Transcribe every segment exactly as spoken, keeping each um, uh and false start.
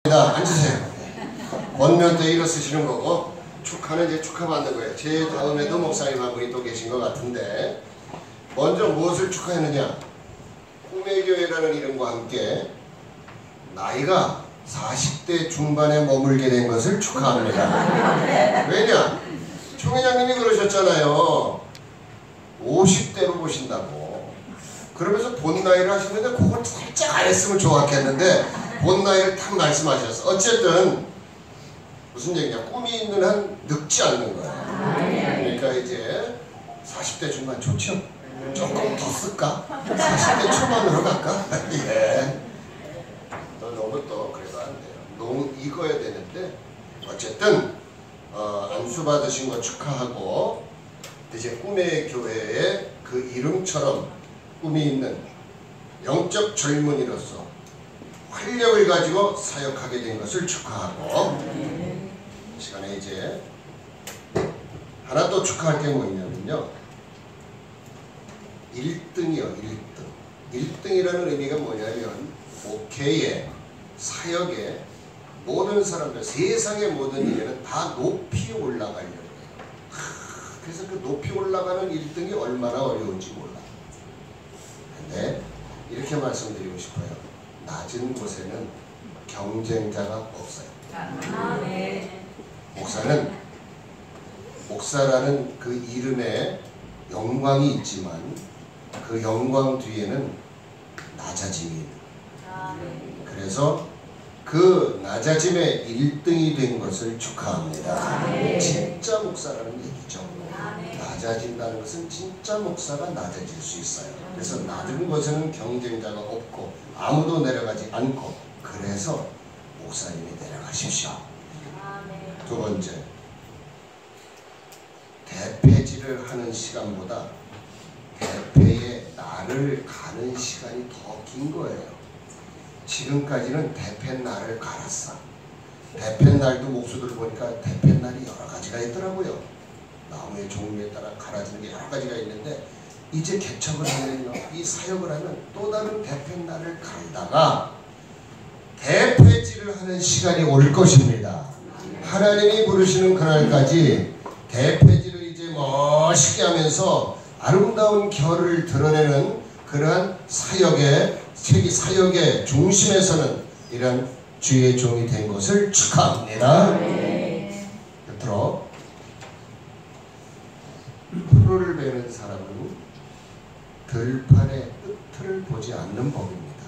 앉으세요. 원면 때 일어 쓰시는 거고, 축하는 이제 축하받는 거예요. 제 다음에도 목사님 한 분이 또 계신 것 같은데, 먼저 무엇을 축하했느냐? 꿈의 교회라는 이름과 함께 나이가 사십 대 중반에 머물게 된 것을 축하합니다. 왜냐? 총회장님이 그러셨잖아요. 오십 대로 보신다고. 그러면서 본 나이를 하시는데 그걸 살짝 안 했으면 좋았겠는데 본 나이를 딱 말씀하셨어. 어쨌든 무슨 얘기냐? 꿈이 있는 한 늙지 않는 거야. 그러니까 이제 사십 대 중반 좋죠? 조금 더 쓸까? 사십 대 초반으로 갈까? 예. 너 너무 또 그래도 안 돼요. 너무 익어야 되는데 어쨌든 어, 안수 받으신 거 축하하고 이제 꿈의 교회의 그 이름처럼 꿈이 있는 영적 젊은이로서 활력을 가지고 사역하게 된 것을 축하하고 이 시간에 이제 하나 또 축하할 게 뭐냐면요, 일 등이요. 일 등. 일 등이라는 의미가 뭐냐면 목회에, 사역에 모든 사람들, 세상의 모든 일에는 다 높이 올라가려고 해요. 그래서 그 높이 올라가는 일 등이 얼마나 어려운지 몰라. 근데 이렇게 말씀드리고 싶어요. 낮은 곳에는 경쟁자가 없어요. 아, 네. 목사는 목사라는 그 이름에 영광이 있지만 그 영광 뒤에는 낮아짐이 있는 거예요. 그래서 그 낮아짐의 일 등이 된 것을 축하합니다. 진짜 목사라는 얘기죠. 낮아진다는 것은 진짜 목사가 낮아질 수 있어요. 그래서 낮은 곳에는 경쟁자가 없고 아무도 내려가지 않고, 그래서 목사님이 내려가십시오. 두 번째, 대패질을 하는 시간보다 대패의 날을 가는 시간이 더 긴 거예요. 지금까지는 대패날을 갈았어. 대패날도 목수들 보니까 대패날이 여러 가지가 있더라고요. 나무의 종류에 따라 갈아지는 게 여러 가지가 있는데 이제 개척을 하면요, 이 사역을 하면 또 다른 대패날을 갈다가 대패질을 하는 시간이 올 것입니다. 하나님이 부르시는 그날까지 대패질을 이제 멋있게 하면서 아름다운 결을 드러내는 그러한 사역의 세계 사역의 중심에서는 이런 주의 종이 된 것을 축하합니다. 네. 끝으로 프로를 베는 사람은 들판의 끝을 보지 않는 법입니다.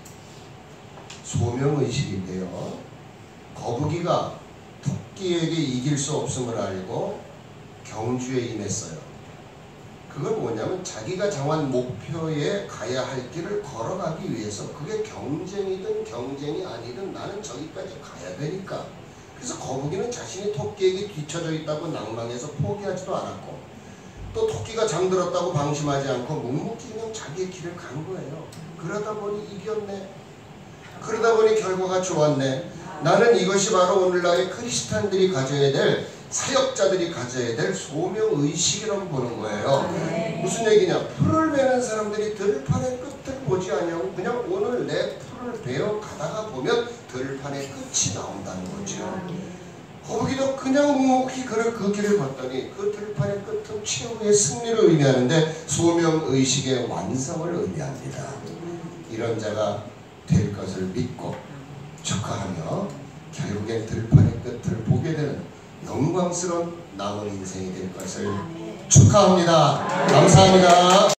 소명의식인데요, 거북이가 토끼에게 이길 수 없음을 알고 경주에 임했어요. 그건 뭐냐면 자기가 정한 목표에 가야 할 길을 걸어가기 위해서, 그게 경쟁이든 경쟁이 아니든 나는 저기까지 가야 되니까. 그래서 거북이는 자신이 토끼에게 뒤처져 있다고 낭망해서 포기하지도 않았고, 또 토끼가 잠들었다고 방심하지 않고 묵묵히 그냥 자기의 길을 간 거예요. 그러다 보니 이겼네. 그러다 보니 결과가 좋았네. 나는 이것이 바로 오늘날의 크리스찬들이 가져야 될, 사역자들이 가져야 될 소명의식이라고 보는 거예요. 네. 무슨 얘기냐? 풀을 베는 사람들이 들판의 끝을 보지 않냐고 그냥 오늘 내 풀을 베어 가다가 보면 들판의 끝이 나온다는 거죠. 거북이도 그냥 묵묵히 그 길을 걷더니 그 들판의 끝은 최후의 승리를 의미하는데 소명의식의 완성을 의미합니다. 이런 자가 될 것을 믿고 축하하며 결국엔 들판의 끝을 보게 되는 영광스러운 남은 인생이 될 것을 축하합니다. 감사합니다.